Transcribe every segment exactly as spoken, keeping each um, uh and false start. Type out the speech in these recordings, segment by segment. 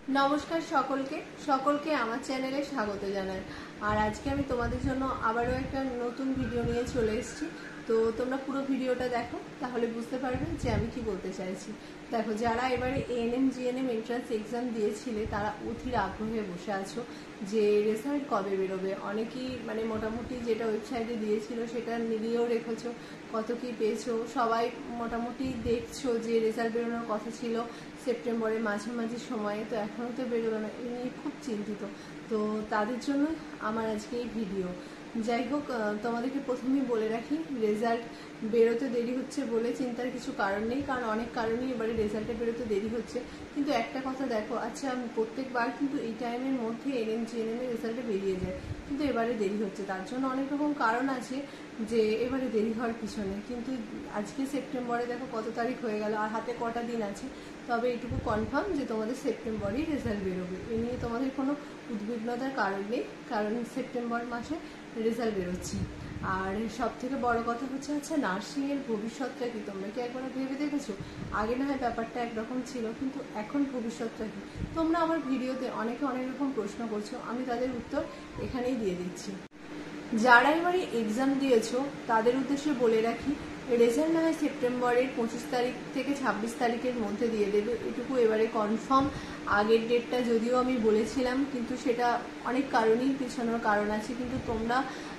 নমস্কার সকলকে সকলকে আমার চ্যানেলে স্বাগত জানাই। আর আজকে আমি তোমাদের জন্য আবারও একটা নতুন ভিডিও নিয়ে চলে এসেছি। তো তোমরা পুরো ভিডিওটা দেখো, তাহলে বুঝতে পারবে যে আমি কি বলতে চাইছি। দেখো, যারা এবারে এএনএম জিএনএম এন্ট্রান্স এক্সাম দিয়েছিলে তারা অধীর আগ্রহে বসে আছো যে রেজাল্ট কবে বেরোবে। অনেকেই মানে মোটামুটি যেটা ওয়েবসাইটে দিয়েছিল সেটা মিলিয়েও রেখেছো, কত কি পেয়েছো। সবাই মোটামুটি দেখছো যে রেজাল্ট বেরোনোর কথা ছিল সেপ্টেম্বরের মাঝামাঝি সময়ে, তো এখনও তো বেরোলো না, এ নিয়ে খুব চিন্তিত। তো তাদের জন্য আমার আজকে এই ভিডিও। যাই হোক, তোমাদেরকে প্রথমেই বলে রাখি, রেজাল্ট বেরোতে দেরি হচ্ছে বলে চিন্তার কিছু কারণ নেই, কারণ অনেক কারণেই এবারে রেজাল্টে বেরোতে দেরি হচ্ছে। কিন্তু একটা কথা দেখো, আচ্ছা প্রত্যেকবার কিন্তু এই টাইমের মধ্যে এনএম জিএনএম এর রেজাল্টে বেরিয়ে যায়, কিন্তু এবারে দেরি হচ্ছে। তার জন্য অনেক রকম কারণ আছে যে এবারে দেরি হওয়ার পিছনে। কিন্তু আজকে সেপ্টেম্বরে দেখো কত তারিখ হয়ে গেল, আর হাতে কটা দিন আছে। তবে এটুকু কনফার্ম যে তোমাদের সেপ্টেম্বরেই রেজাল্ট বেরোবে, এ নিয়ে তোমাদের কোনো উদ্বিগ্নতার কারণ নেই, কারণ সেপ্টেম্বর মাসে রেজাল্ট বেরোচ্ছে। আর সব থেকে বড় কথা হচ্ছে, আচ্ছা নার্সিংয়ের ভবিষ্যৎটা কি তোমরা কি একবার ভেবে দেখেছো? আগে না হয় ব্যাপারটা একরকম ছিল, কিন্তু এখন ভবিষ্যৎটা কি? তোমরা আমার ভিডিওতে অনেকে অনেক রকম প্রশ্ন করছো, আমি তাদের উত্তর এখানেই দিয়ে দিচ্ছি। যারা এবারে এক্সাম দিয়েছো তাদের উদ্দেশ্যে বলে রাখি, রেজাল্ট না হয় সেপ্টেম্বরের পঁচিশ তারিখ থেকে ছাব্বিশ তারিখের মধ্যে দিয়ে দেবে, এটুকু এবারে কনফার্ম। আগের ডেটটা যদিও আমি বলেছিলাম, কিন্তু সেটা অনেক কারণেই পিছানোর কারণ আছে। কিন্তু তোমরা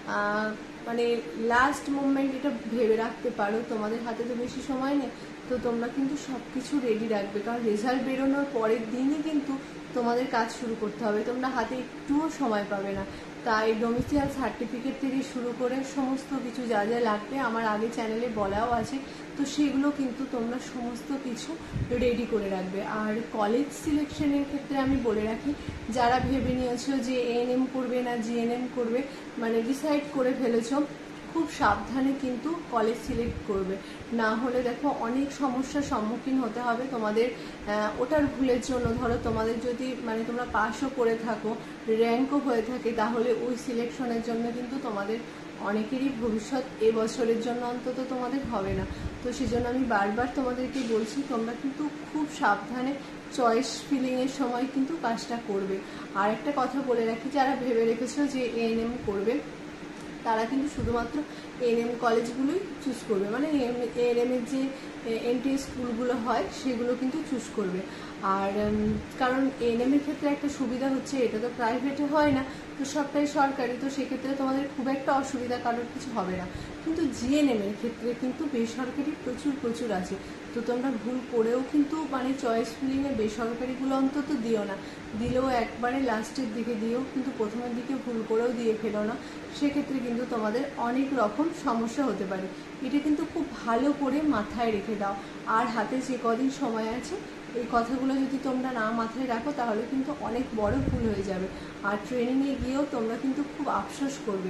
মানে লাস্ট মোমেন্ট এটা ভেবে রাখতে পারো, তোমাদের হাতে তো বেশি সময় নেই, তো তোমরা কিন্তু সব কিছু রেডি রাখবে, কারণ রেজাল্ট বেরোনোর পরের দিনই কিন্তু তোমাদের কাজ শুরু করতে হবে, তোমরা হাতে একটুও সময় পাবে না। তাই ডোমিসিয়াল সার্টিফিকেট থেকে শুরু করে সমস্ত কিছু যা যা লাগবে আমার আগে চ্যানেলে বলাও আছে, তো সেগুলো কিন্তু তোমরা সমস্ত কিছু রেডি করে রাখবে। আর কলেজ সিলেকশনের ক্ষেত্রে আমি বলে রাখি, যারা ভেবে নিয়েছো যে এএনএম করবে না জিএনএম করবে, মানে ডিসাইড করে ফেলেছো, খুব সাবধানে কিন্তু কলেজ সিলেক্ট করবে, না হলে দেখো অনেক সমস্যার সম্মুখীন হতে হবে তোমাদের ওটার ভুলের জন্য। ধরো তোমাদের যদি মানে তোমরা পাসও করে থাকো, র্যাঙ্কও হয়ে থাকে, তাহলে ওই সিলেকশনের জন্য কিন্তু তোমাদের অনেকেরই ভবিষ্যৎ এবছরের জন্য অন্তত তোমাদের হবে না। তো সেজন্য আমি বারবার তোমাদেরকে বলছি, তোমরা কিন্তু খুব সাবধানে চয়েস ফিলিংয়ের সময় কিন্তু কাজটা করবে। আর একটা কথা বলে রাখি, যারা ভেবে রেখেছো যে এএনএম করবে তারা কিন্তু শুধুমাত্র এএনএম কলেজগুলোই চুজ করবে, মানে এএনএম এর যে এন্ট্রি স্কুলগুলো হয় সেগুলো কিন্তু চুজ করবে। আর কারণ এএনএম এর ক্ষেত্রে একটা সুবিধা হচ্ছে, এটা তো প্রাইভেটে হয় না, তো সবটাই সরকারি, তো সেক্ষেত্রে তোমাদের খুব একটা অসুবিধা কারোর কিছু হবে না। কিন্তু জিএনএম এর ক্ষেত্রে কিন্তু বেসরকারি প্রচুর প্রচুর আছে, তো তোমরা ভুল করেও কিন্তু মানে চয়েস ফিলিংয়ে বেসরকারিগুলো অন্তত দিও না, দিলেও একবারে লাস্টের দিকে দিও, কিন্তু প্রথমের দিকে ভুল করেও দিয়ে ফেলো না, সেক্ষেত্রে কিন্তু তোমাদের অনেক রকম সমস্যা হতে পারে। এটা কিন্তু খুব ভালো করে মাথায় রেখে দাও। আর হাতে যে কদিন সময় আছে এই কথাগুলো যদি তোমরা না মাথায় রাখো, তাহলে কিন্তু অনেক বড় ভুল হয়ে যাবে, আর ট্রেনিংয়ে গিয়েও তোমরা কিন্তু খুব আফসোস করবে।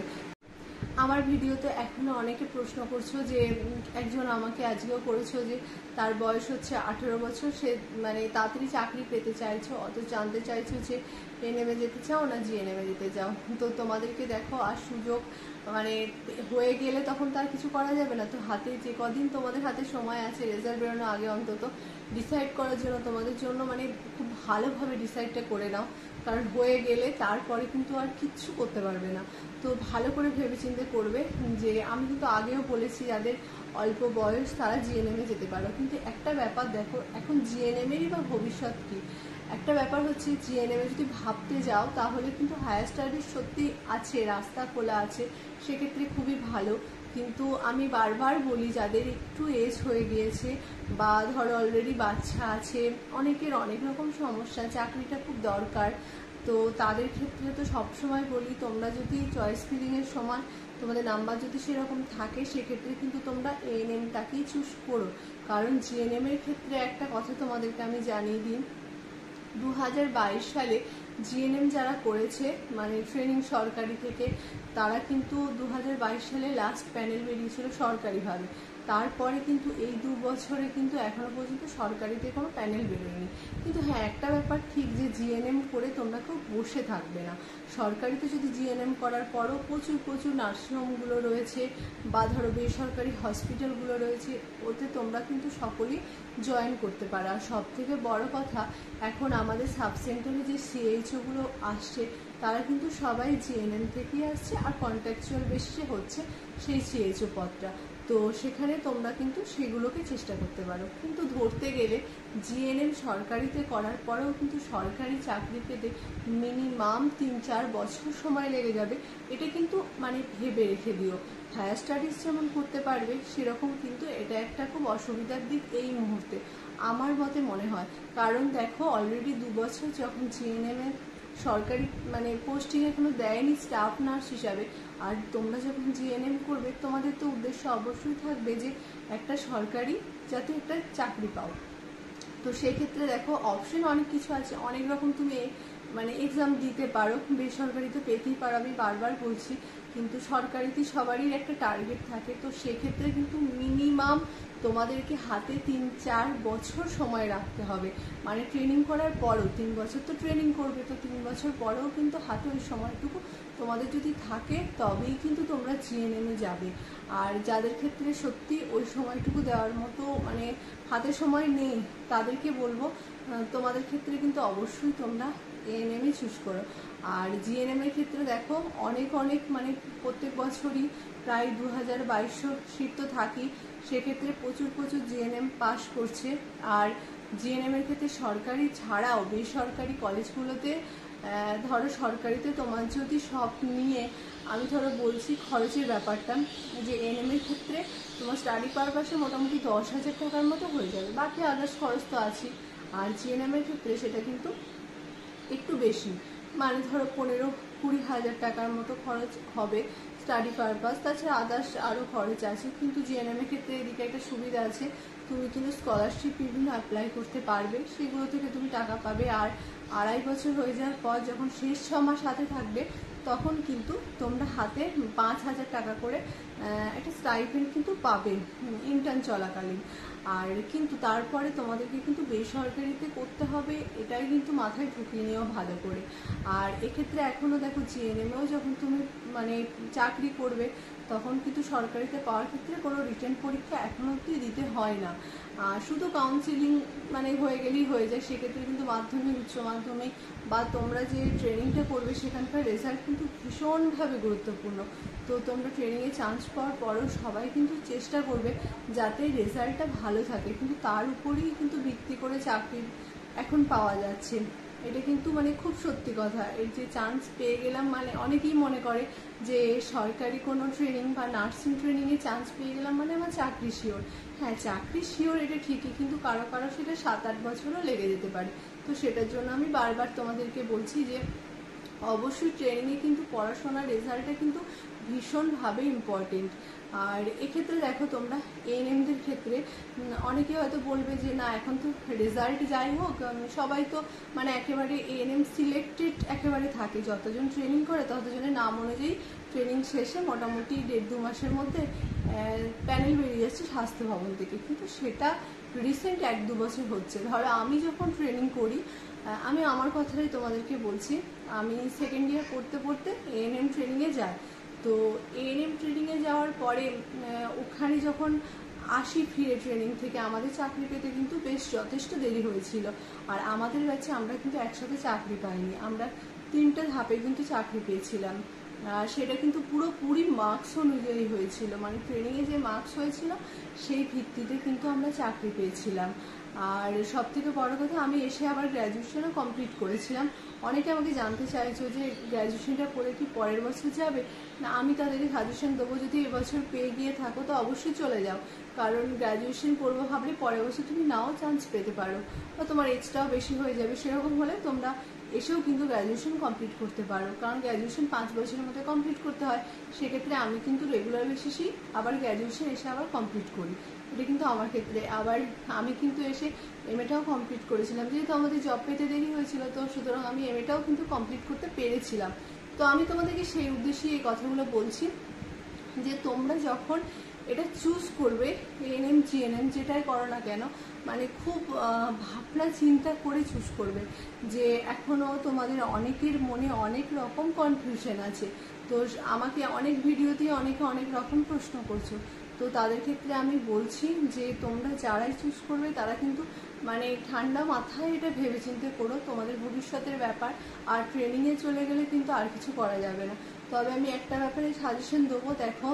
আমার ভিডিওতে এখনও অনেকে প্রশ্ন করছো, যে একজন আমাকে আজকেও করেছো যে তার বয়স হচ্ছে আঠেরো বছর, সে মানে তাড়াতাড়ি চাকরি পেতে চাইছো, অত জানতে চাইছো যে এএনএমে যেতে চাও না জিএনএমে যেতে চাও। তো তোমাদেরকে দেখো, আর সুযোগ মানে হয়ে গেলে তখন তার কিছু করা যাবে না। তো হাতে যে কদিন তোমাদের হাতে সময় আছে রেজাল্ট বেরোনোর আগে অন্তত ডিসাইড করার জন্য তোমাদের জন্য মানে খুব ভালোভাবে ডিসাইডটা করে নাও, কারণ হয়ে গেলে তারপরে কিন্তু আর কিচ্ছু করতে পারবে না। তো ভালো করে ভেবেচিন্তে করবে। যে আমি কিন্তু আগেও বলেছি, যাদের অল্প বয়স তারা জিএনএমে যেতে পারো, কিন্তু একটা ব্যাপার দেখো, এখন জিএনএমেরই বা ভবিষ্যৎ কী? একটা ব্যাপার হচ্ছে, জিএনএমে যদি ভাবতে যাও তাহলে কিন্তু হায়ার স্টাডিজ সত্যি আছে, রাস্তা খোলা আছে, সেক্ষেত্রে খুবই ভালো। কিন্তু আমি বারবার বলি, যাদের একটু এজ হয়ে গিয়েছে বা ধরো অলরেডি বাচ্চা আছে, অনেকের অনেক রকম সমস্যা, চাকরিটা খুব দরকার, তো তাদের ক্ষেত্রে তো সবসময় বলি, তোমরা যদি চয়েস ফিলিংয়ের সময় তোমাদের নাম্বার যদি সেরকম থাকে, সেক্ষেত্রে কিন্তু তোমরা এএনএমটাকেই চুজ করো। কারণ জিএনএম এর ক্ষেত্রে একটা কথা তোমাদেরকে আমি জানিয়ে দিই, দু হাজার বাইশ সালে জিএনএম যারা করেছে মানে ট্রেনিং সরকারি থেকে, তারা কিন্তু দু হাজার বাইশ সালে লাস্ট প্যানেল বেরিয়েছিল সরকারিভাবে, তারপরে কিন্তু এই দু বছরে কিন্তু এখনো পর্যন্ত সরকারিতে কোনো প্যানেল বেরোয়নি। কিন্তু হ্যাঁ, একটা ব্যাপার ঠিক যে জিএনএম করে তোমরা কেউ বসে থাকবে না। সরকারিতে যদি জিএনএম করার পরও প্রচুর প্রচুর নার্সিংহোমগুলো রয়েছে বা ধরো বেসরকারি হসপিটালগুলো রয়েছে, ওতে তোমরা কিন্তু সকলেই জয়েন করতে পারো। আর সব থেকে বড় কথা, এখন আমাদের সাব সেন্টারে যে সিএইচওগুলো আসছে তারা কিন্তু সবাই জিএনএম থেকেই আসছে, আর কন্ট্রাকচুয়াল বেসিসে হচ্ছে সেই সিএইচও পদটা। তো সেখানে তোমরা কিন্তু সেগুলোকে চেষ্টা করতে পারো। কিন্তু ধরতে গেলে জিএনএম সরকারিতে করার পরেও কিন্তু সরকারি চাকরি পেতে মিনিমাম তিন চার বছর সময় লেগে যাবে। এটা কিন্তু মানে ভেবে রেখে দিও। হায়ার স্টাডিজ যেমন করতে পারবে, সেরকম কিন্তু এটা একটা খুব অসুবিধার দিক এই মুহূর্তে আমার মতে মনে হয়। কারণ দেখো, অলরেডি দু বছর যখন জিএনএম এর সরকারি মানে পোস্টিং এখনো দেয়নি স্টাফ নার্স হিসাবে, আর তোমরা যখন জিএনএম করবে তোমাদের তো উদ্দেশ্য অবশ্যই থাকবে যে একটা সরকারি যাতে একটা চাকরি পাও। তো সেক্ষেত্রে দেখো, অপশন অনেক কিছু আছে, অনেক রকম তুমি মানে এক্সাম দিতে পারো। বেসরকারিতে পেতেই পারো, আমি বারবার বলছি, কিন্তু সরকারিতে সবারই একটা টার্গেট থাকে। তো সেক্ষেত্রে কিন্তু মিনিমাম তোমাদেরকে হাতে তিন চার বছর সময় রাখতে হবে। মানে ট্রেনিং করার পরও তিন বছর তো ট্রেনিং করবে, তো তিন বছর পরেও কিন্তু হাতে ওই সময়টুকু তোমাদের যদি থাকে তবেই কিন্তু তোমরা জিএনএমে যাবে। আর যাদের ক্ষেত্রে সত্যি ওই সময়টুকু দেওয়ার মতো মানে হাতে সময় নেই, তাদেরকে বলবো তোমাদের ক্ষেত্রে কিন্তু অবশ্যই তোমরা এএনএমই চুজ করো। আর জিএনএম এর ক্ষেত্রে দেখো, অনেক অনেক মানে প্রত্যেক বছরই প্রায় দু হাজার বাইশশো সিট তো থাকি, সেক্ষেত্রে প্রচুর প্রচুর জিএনএম পাস করছে। আর জিএনএম এর ক্ষেত্রে সরকারি ছাড়াও বেসরকারি কলেজগুলোতে ধরো, সরকারিতে তোমার যদি সব নিয়ে আমি ধরো বলছি খরচের ব্যাপারটা, যে এএনএম এর ক্ষেত্রে তোমার স্টাডি পারপাসে মোটামুটি দশ হাজার টাকার মতো হয়ে যাবে, বাকি আদার্স খরচ তো আছে। আর জিএনএম এর ক্ষেত্রে সেটা কিন্তু একটু বেশি, মানে ধরো পনেরো কুড়ি হাজার টাকার মতো খরচ হবে স্টাডি পারপাস, তাছাড়া আদার্স আরও খরচ আছে। কিন্তু জিএনএম এর ক্ষেত্রে এদিকে একটা সুবিধা আছে, তুমি কিন্তু স্কলারশিপ বিভিন্ন অ্যাপ্লাই করতে পারবে, সেগুলো থেকে তুমি টাকা পাবে। আর আড়াই বছর হয়ে যাওয়ার পর যখন শেষ ছ মাস হাতে থাকবে, তখন কিন্তু তোমরা হাতে পাঁচ হাজার টাকা করে একটা স্টাইপেন্ড কিন্তু পাবে ইন্টার্ন চলাকালীন। আর কিন্তু তারপরে তোমাদেরকে কিন্তু বেসরকারিতে করতে হবে, এটাই কিন্তু মাথায় ঢুকিয়ে নিও ভালো করে। আর এক্ষেত্রে এখনও দেখো, জিএনএমেও যখন তুমি মানে চাকরি করবে, তখন কিন্তু সরকারিতে পাওয়ার ক্ষেত্রে কোনো রিটেন পরীক্ষা এখনো অবধি দিতে হয় না, শুধু কাউন্সিলিং মানে হয়ে গেলেই হয়ে যায়। সেক্ষেত্রে কিন্তু মাধ্যমিক, উচ্চ মাধ্যমিক বা তোমরা যে ট্রেনিংটা করবে সেখানকার রেজাল্ট কিন্তু ভীষণভাবে গুরুত্বপূর্ণ। তো তোমরা ট্রেনিংয়ে চান্স পাওয়ার পরও সবাই কিন্তু চেষ্টা করবে যাতে রেজাল্টটা ভালো থাকে, কিন্তু তার উপরেই কিন্তু ভিত্তি করে চাকরি এখন পাওয়া যাচ্ছে। এটা কিন্তু মানে খুব সত্যি কথা। এই যে চান্স পেয়ে গেলাম, মানে অনেকেই মনে করে যে সরকারি কোনো ট্রেনিং বা নার্সিং ট্রেনিংয়ে চান্স পেয়ে গেলাম মানে আমার চাকরি শিওর। হ্যাঁ, চাকরি শিওর এটা ঠিকই, কিন্তু কারো কারো সেটা সাত আট বছরও লেগে যেতে পারে। তো সেটার জন্য আমি বারবার তোমাদেরকে বলছি যে অবশ্যই ট্রেনিংয়ে কিন্তু পড়াশোনার রেজাল্টটা কিন্তু ভীষণভাবে ইম্পর্টেন্ট। আর এক্ষেত্রে দেখো, তোমরা এএনএমদের ক্ষেত্রে অনেকে হয়তো বলবে যে না, এখন তো রেজাল্ট যাই হোক সবাই তো মানে একেবারে এএনএম সিলেক্টেড একেবারে থাকে, যতজন ট্রেনিং করে ততজনের নাম অনুযায়ী ট্রেনিং শেষে মোটামুটি দেড় দু মাসের মধ্যে প্যানেল বেরিয়ে যাচ্ছে স্বাস্থ্য ভবন থেকে। কিন্তু সেটা রিসেন্ট এক দু বছর হচ্ছে। ধরো আমি যখন ট্রেনিং করি, আমি আমার কথাটাই তোমাদেরকে বলছি, আমি সেকেন্ড ইয়ার পড়তে পড়তে এএনএম ট্রেনিংয়ে যাই। তো এএনএম ট্রেনিংয়ে যাওয়ার পরে ওখানে যখন আসি ফিরে ট্রেনিং থেকে, আমাদের চাকরি পেতে কিন্তু বেশ যথেষ্ট দেরি হয়েছিল। আর আমাদের ব্যাচে আমরা কিন্তু একসাথে চাকরি পাইনি, আমরা তিনটে ধাপে কিন্তু চাকরি পেয়েছিলাম। সেটা কিন্তু পুরোপুরি মার্কস অনুযায়ী হয়েছিল, মানে ট্রেনিংয়ে যে মার্কস হয়েছিল সেই ভিত্তিতে কিন্তু আমরা চাকরি পেয়েছিলাম। আর সব থেকে বড় কথা, আমি এসে আবার গ্র্যাজুয়েশনও কমপ্লিট করেছিলাম। অনেকে আমাকে জানতে চাইছো যে গ্র্যাজুয়েশনটা করে কি পরের বছর যাবে না, আমি তাদেরকে সাজেশন দেবো যদি এবছর পেয়ে গিয়ে থাকো তো অবশ্যই চলে যাও, কারণ গ্র্যাজুয়েশন করবো ভাবলে পরের বছর তুমি নাও চান্স পেতে পারো বা তোমার এজটাও বেশি হয়ে যাবে। সেরকম হলে তোমরা এসেও কিন্তু গ্র্যাজুয়েশন কমপ্লিট করতে পারো, কারণ গ্র্যাজুয়েশন পাঁচ বছরের মধ্যে কমপ্লিট করতে হয়। সেক্ষেত্রে আমি কিন্তু রেগুলার বেসিসেই আবার গ্র্যাজুয়েশন এসে আবার কমপ্লিট করি, এটা কিন্তু আমার ক্ষেত্রে। আবার আমি কিন্তু এসে এমএটাও কমপ্লিট করেছিলাম, যেহেতু আমাদের জব পেতে দেরি হয়েছিল, তো সুতরাং আমি এমএটাও কিন্তু কমপ্লিট করতে পেরেছিলাম। তো আমি তোমাদেরকে সেই উদ্দেশ্যে এই কথাগুলো বলছি যে তোমরা যখন এটা চুজ করবে এএনএম জিএনএম যেটাই করো না কেন, মানে খুব ভাবনা চিন্তা করে চুজ করবে। যে এখনও তোমাদের অনেকের মনে অনেক রকম কনফিউশন আছে, তো আমাকে অনেক ভিডিওতেই অনেকে অনেক রকম প্রশ্ন করছো, তো তাদের ক্ষেত্রে আমি বলছি যে তোমরা যারাই চুজ করবে তারা কিন্তু মানে ঠান্ডা মাথায় এটা ভেবেচিন্তে করো, তোমাদের ভবিষ্যতের ব্যাপার। আর ট্রেনিংয়ে চলে গেলে কিন্তু আর কিছু করা যাবে না। তবে আমি একটা ব্যাপারে সাজেশন দেবো, দেখো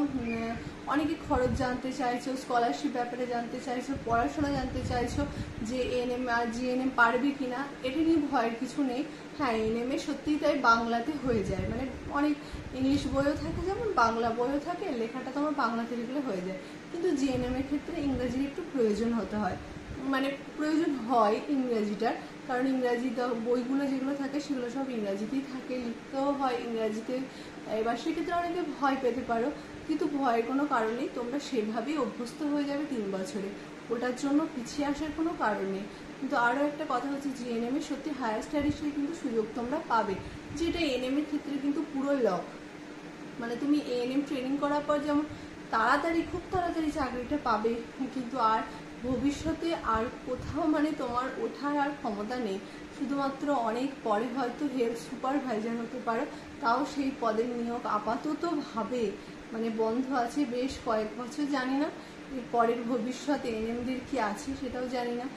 অনেকে খরচ জানতে চাইছো, স্কলারশিপ ব্যাপারে জানতে চাইছো, পড়াশোনা জানতে চাইছো যে এএনএম আর জিএনএম পারবে কিনা, এটা নিয়ে ভয়ের কিছু নেই। হ্যাঁ, এএনএমে সত্যিই তাই বাংলাতে হয়ে যায়, মানে অনেক ইংলিশ বইও থাকে যেমন বাংলা বইও থাকে, লেখাটা তোমার বাংলাতে লিখলে হয়ে যায়। কিন্তু জিএনএম এর ক্ষেত্রে ইংরেজির একটু প্রয়োজন হতে হয়, মানে প্রয়োজন হয় ইংরেজিটার, কারণ ইংরাজি বইগুলো যেগুলো থাকে সেগুলো সব ইংরাজিতেই থাকে, লিখতেও হয় ইংরাজিতে। এবার সেক্ষেত্রে অনেকে ভয় পেতে পারো, কিন্তু ভয়ের কোনো কারণ নেই, তোমরা সেভাবেই অভ্যস্ত হয়ে যাবে তিন বছরে, ওটার জন্য পিছিয়ে আসার কোনো কারণ নেই। কিন্তু আরও একটা কথা হচ্ছে জিএনএম এ সত্যি হায়ার স্টাডিজে কিন্তু সুযোগ তোমরা পাবে, যেটা এএনএম এর ক্ষেত্রে কিন্তু পুরো লক। মানে তুমি এএনএম ট্রেনিং করার পর যেমন তাড়াতাড়ি খুব তাড়াতাড়ি চাকরিটা পাবে, কিন্তু আর ভবিষ্যতে আর কোথাও মানে তোমার ওঠার আর ক্ষমতা নেই। শুধুমাত্র অনেক পরে হয়তো হেলথ সুপারভাইজার হতে পারো, তাও সেই পদের নিয়োগ আপাতত ভাবে মানে বন্ধ আছে বেশ কয়েক বছর, জানি না এর পরের ভবিষ্যৎ এএনএমদের কি আছে সেটাও জানি না।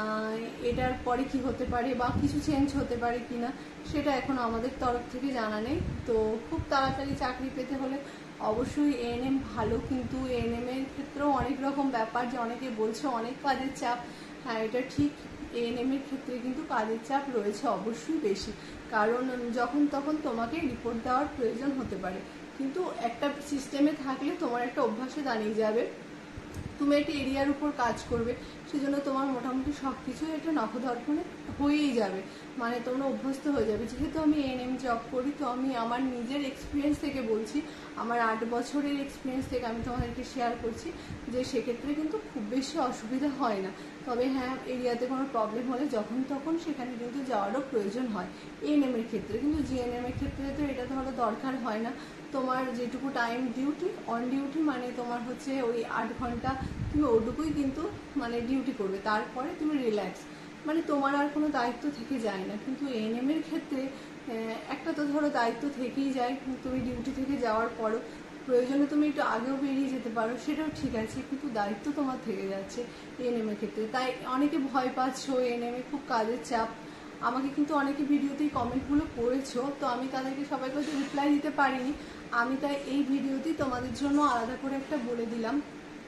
এটার পরে কি হতে পারে বা কিছু চেঞ্জ হতে পারে কিনা সেটা এখন আমাদের তরফ থেকে জানা নেই। তো খুব তাড়াতাড়ি চাকরি পেতে হলে অবশ্যই এএনএম ভালো, কিন্তু এএনএম এর ক্ষেত্রেও অনেক রকম ব্যাপার, যে অনেকে বলছে অনেক কাজের চাপ। হ্যাঁ, এটা ঠিক, এএনএম এর ক্ষেত্রে কিন্তু কাজের চাপ রয়েছে অবশ্যই বেশি, কারণ যখন তখন তোমাকে রিপোর্ট দেওয়ার প্রয়োজন হতে পারে। কিন্তু একটা সিস্টেমে থাকলে তোমার একটা অভ্যাসে দাঁড়িয়ে যাবে, তুমি একটা এরিয়ার উপর কাজ করবে, সেজন্য তোমার মোটামুটি সব কিছু একটা নখদর্পণে হয়েই যাবে, মানে তোমরা অভ্যস্ত হয়ে যাবে। যেহেতু আমি এএনএম জব করি, তো আমি আমার নিজের এক্সপিরিয়েন্স থেকে বলছি, আমার আট বছরের এক্সপিরিয়েন্স থেকে আমি তোমাদেরকে শেয়ার করছি যে সেক্ষেত্রে কিন্তু খুব বেশি অসুবিধা হয় না। তবে হ্যাঁ, এরিয়াতে কোনো প্রবলেম হলে যখন তখন সেখানে কিন্তু যাওয়ারও প্রয়োজন হয় এএনএম এর ক্ষেত্রে। কিন্তু জিএনএম এর ক্ষেত্রে তো এটা ধরো দরকার হয় না, তোমার যেটুকু টাইম ডিউটি অন ডিউটি, মানে তোমার হচ্ছে ওই আট ঘন্টা তুমি ওটুকুই কিন্তু মানে ডিউটি করবে, তারপরে তুমি রিল্যাক্স, মানে তোমার আর কোনো দায়িত্ব থেকে যায় না। কিন্তু এএনএম এর ক্ষেত্রে একটা তো ধরো দায়িত্ব থেকেই যায়, তুমি ডিউটি থেকে যাওয়ার পরও প্রয়োজনে তুমি একটু আগেও বেরিয়ে যেতে পারো, সেটাও ঠিক আছে, কিন্তু দায়িত্ব তোমার থেকে যাচ্ছে এএনএম এর ক্ষেত্রে। তাই অনেকে ভয় পাচ্ছ এএনএম এ খুব কাজের চাপ, আমাকে কিন্তু অনেকে ভিডিওতেই কমেন্টগুলো করেছো, তো আমি তাদেরকে সবাইকে হয়তো রিপ্লাই দিতে পারিনি। আমি তাই এই ভিডিওতেই তোমাদের জন্য আলাদা করে একটা বলে দিলাম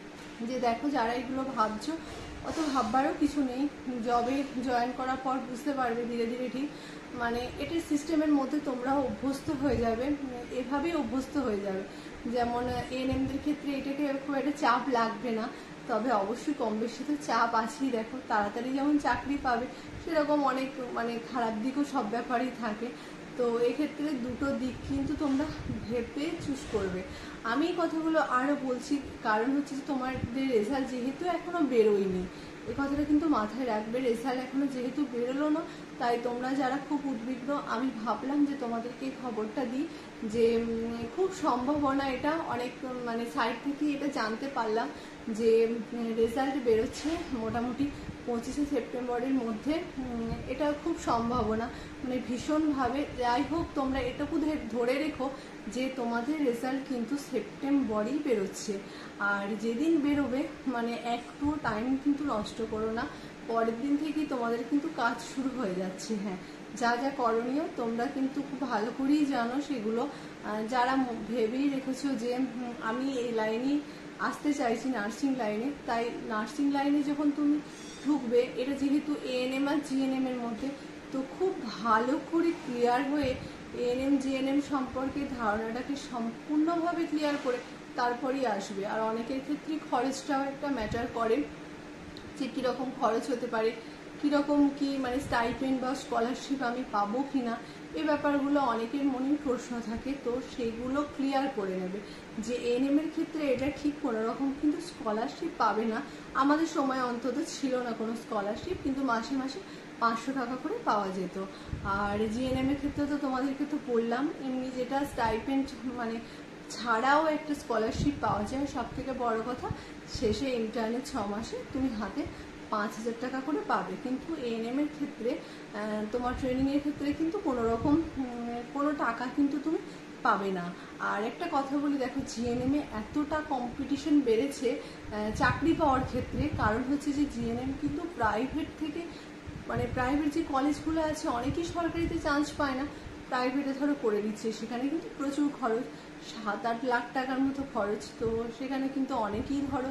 যে দেখো, যারা এগুলো ভাবছো অত ভাববারও কিছু নেই, জবে জয়েন করার পর বুঝতে পারবে ধীরে ধীরে ঠিক, মানে এটার সিস্টেমের মধ্যে তোমরাও অভ্যস্ত হয়ে যাবে, এভাবেই অভ্যস্ত হয়ে যাবে। যেমন এএনএমদের ক্ষেত্রে এটাকে খুব একটা চাপ লাগবে না, তবে অবশ্যই কম বেশি তো চাপ আছেই। দেখো, তাড়াতাড়ি যেমন চাকরি পাবে সেরকম অনেক মানে খারাপ দিকও সব ব্যাপারেই থাকে, তো এক্ষেত্রে দুটো দিক কিন্তু তোমরা ভেবে চুজ করবে। আমি এই কথাগুলো আরও বলছি কারণ হচ্ছে যে তোমাদের রেজাল্ট যেহেতু এখনও বেরোয়নি, এই কথাটা কিন্তু মাথায় রাখবে, রেজাল্ট এখনও যেহেতু বেরোলো না, তাই তোমরা যারা খুব উদ্বিগ্ন, আমি ভাবলাম যে তোমাদেরকে এই খবরটা দিই যে খুব সম্ভাবনা, এটা অনেক মানে সাইড থেকে এটা জানতে পারলাম যে রেজাল্ট বেরোচ্ছে মোটামুটি পঁচিশে সেপ্টেম্বরের মধ্যে, এটা খুব সম্ভাবনা, মানে ভীষণভাবে। যাই হোক, তোমরা এটুকু ধরে রেখো যে তোমাদের রেজাল্ট কিন্তু সেপ্টেম্বরেই বেরোচ্ছে, আর যেদিন বেরোবে মানে একটু টাইম কিন্তু নষ্ট করো না, পরের দিন থেকেই তোমাদের কিন্তু কাজ শুরু হয়ে যাচ্ছে। হ্যাঁ, যা যা করণীয় তোমরা কিন্তু খুব ভালো করেই জানো সেগুলো, যারা ভেবেই রেখেছো যে আমি এই লাইনেই আসতে চাইছি নার্সিং লাইনে, তাই নার্সিং লাইনে যখন তুমি ঢুকবে, এটা যেহেতু এএনএম আর জিএনএম এর মধ্যে, তো খুব ভালো করে ক্লিয়ার হয়ে এএনএম জিএনএম সম্পর্কে ধারণাটাকে সম্পূর্ণভাবে ক্লিয়ার করে তারপরেই আসবে। আর অনেকের ক্ষেত্রে খরচটাও একটা ম্যাটার করে, যে কীরকম খরচ হতে পারে, কীরকম কি মানে স্টাইপেন্ড বা স্কলারশিপ আমি পাবো কি না, এই ব্যাপারগুলো অনেকের মনেই প্রশ্ন থাকে, তো সেগুলো ক্লিয়ার করে নেবে যে এএনএম এর ক্ষেত্রে এটা ঠিক কোনো রকম কিন্তু স্কলারশিপ পাবে না। আমাদের সময় অন্তত ছিল না কোনো স্কলারশিপ, কিন্তু মাসে মাসে পাঁচশো টাকা করে পাওয়া যেত। আর জিএনএম এর ক্ষেত্রে তো তোমাদেরকে তো বললাম, এমনি যেটা স্টাইপেন্ড মানে ছাড়াও একটা স্কলারশিপ পাওয়া যায়। সব থেকে বড় কথা, শেষে ইন্টার্নের ছ মাসে তুমি হাতে পাঁচ হাজার টাকা করে পাবে। কিন্তু এএনএম এর ক্ষেত্রে তোমার ট্রেনিংয়ের ক্ষেত্রে কিন্তু কোনো রকম কোনো টাকা কিন্তু তুমি পাবে না। আর একটা কথা বলি, দেখো জিএনএম এ এতটা কম্পিটিশন বেড়েছে চাকরি পাওয়ার ক্ষেত্রে, কারণ হচ্ছে যে জিএনএম কিন্তু প্রাইভেট থেকে, মানে প্রাইভেট যে কলেজগুলো আছে অনেকেই সরকারিতে চান্স পায় না, প্রাইভেটে ধরো করে দিচ্ছে, সেখানে কিন্তু প্রচুর খরচ, সাত আট লাখ টাকার মতো খরচ। তো সেখানে কিন্তু অনেকেই ধরো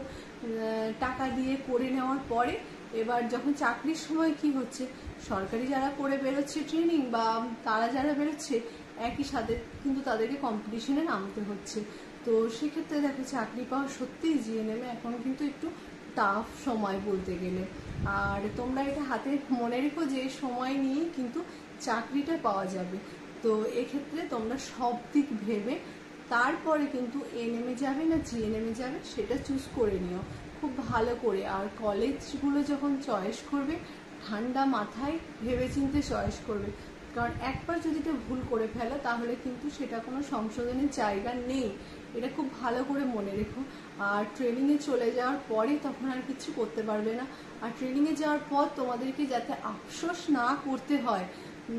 টাকা দিয়ে করে নেওয়ার পরে এবার যখন চাকরির সময় কি হচ্ছে, সরকারি যারা করে বেরোচ্ছে ট্রেনিং বা তারা যারা বেরোচ্ছে একই সাথে কিন্তু তাদেরকে কম্পিটিশনে নামতে হচ্ছে। তো সেক্ষেত্রে দেখো চাকরি পাওয়া সত্যিই জিএনএম এ এখন কিন্তু একটু টাফ সময় বলতে গেলে। আর তোমরা এটা হাতে মনে রেখো যে সময় নিয়ে কিন্তু চাকরিটা পাওয়া যাবে। তো এক্ষেত্রে তোমরা সব দিক ভেবে তারপরে কিন্তু এএনএম এ যাবে না জিএনএম এ যাবে সেটা চুজ করে নিও খুব ভালো করে। আর কলেজগুলো যখন চয়েস করবে ঠান্ডা মাথায় ভেবেচিন্তে চয়েস করবে, কারণ একবার যদি তো ভুল করে ফেলো তাহলে কিন্তু সেটা কোনো সংশোধনের জায়গা নেই, এটা খুব ভালো করে মনে রেখো। আর ট্রেনিংয়ে চলে যাওয়ার পরে তখন আর কিছু করতে পারবে না। আর ট্রেনিংয়ে যাওয়ার পর তোমাদেরকে যাতে আফসোস না করতে হয়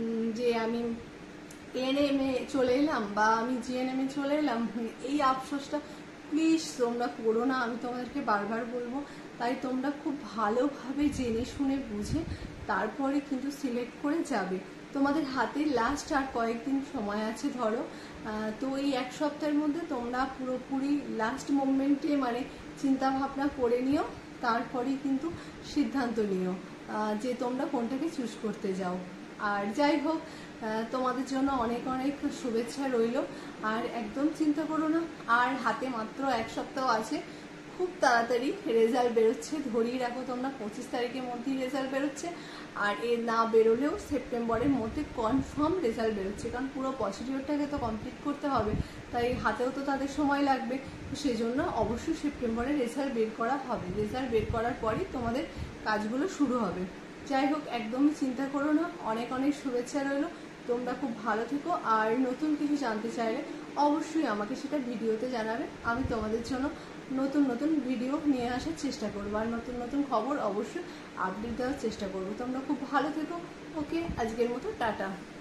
যে আমি এএনএম এ চলে এলাম বা আমি জিএনএম এ চলে এলাম, এই আফসোসটা প্লিজ তোমরা করো না, আমি তোমাদেরকে বারবার বলবো। তাই তোমরা খুব ভালোভাবে জেনে শুনে বুঝে তারপরে কিন্তু সিলেক্ট করে যাবে। তোমাদের হাতে লাস্ট আর কয়েকদিন সময় আছে ধরো, তো এই এক সপ্তাহের মধ্যে তোমরা পুরোপুরি লাস্ট মোমেন্টে মানে চিন্তা ভাবনা করে নিও, তারপরেই কিন্তু সিদ্ধান্ত নিও যে তোমরা কোনটাকে চুজ করতে যাও। আর যাই হোক, তোমাদের জন্য অনেক অনেক শুভেচ্ছা রইল। আর একদম চিন্তা করো না, আর হাতে মাত্র এক সপ্তাহ আছে, খুব তাড়াতাড়ি রেজাল্ট বেরোচ্ছে, ধরিয়ে রাখো তোমরা পঁচিশ তারিখের মধ্যেই রেজাল্ট বেরোচ্ছে। আর এ না বেরোলেও সেপ্টেম্বরের মধ্যে কনফার্ম রেজাল্ট বেরোচ্ছে, কারণ পুরো প্রসিডিওরটাকে তো কমপ্লিট করতে হবে, তাই হাতেও তো তাদের সময় লাগবে। সেই জন্য অবশ্যই সেপ্টেম্বরে রেজাল্ট বের করা হবে, রেজাল্ট বের করার পরই তোমাদের কাজগুলো শুরু হবে। যাই হোক, একদমই চিন্তা করো না, অনেক অনেক শুভেচ্ছা রইল, তোমরা খুব ভালো থেকো। আর নতুন কিছু জানতে চাইলে অবশ্যই আমাকে সেটা ভিডিওতে জানাবে, আমি তোমাদের জন্য নতুন নতুন ভিডিও নিয়ে আসার চেষ্টা করবো, আর নতুন নতুন খবর অবশ্যই আপডেট দেওয়ার চেষ্টা করবো। তোমরা খুব ভালো থেকো। ওকে, আজকের মতো টাটা।